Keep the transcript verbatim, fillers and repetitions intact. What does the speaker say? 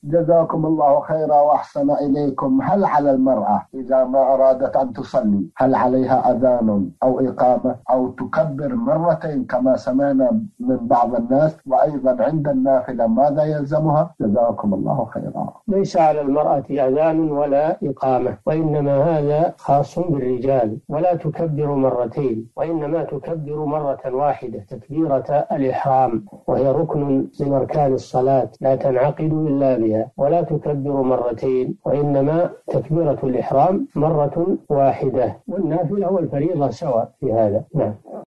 جزاكم الله خيرا وأحسن إليكم. هل على المرأة إذا ما أرادت أن تصلي هل عليها أذان أو إقامة أو تكبر مرتين كما سمعنا من بعض الناس؟ وأيضا عند النافلة ماذا يلزمها؟ جزاكم الله خيرا. ليس على المرأة أذان ولا إقامة، وإنما هذا خاص بالرجال. ولا تكبر مرتين، وإنما تكبر مرة واحدة تكبيرة الإحرام، وهي ركن من أركان الصلاة لا تنعقد إلا بها. ولا تكبر مرتين، وإنما تكبيرة الإحرام مرة واحدة، والنافلة والفريضة سواء في هذا. نعم.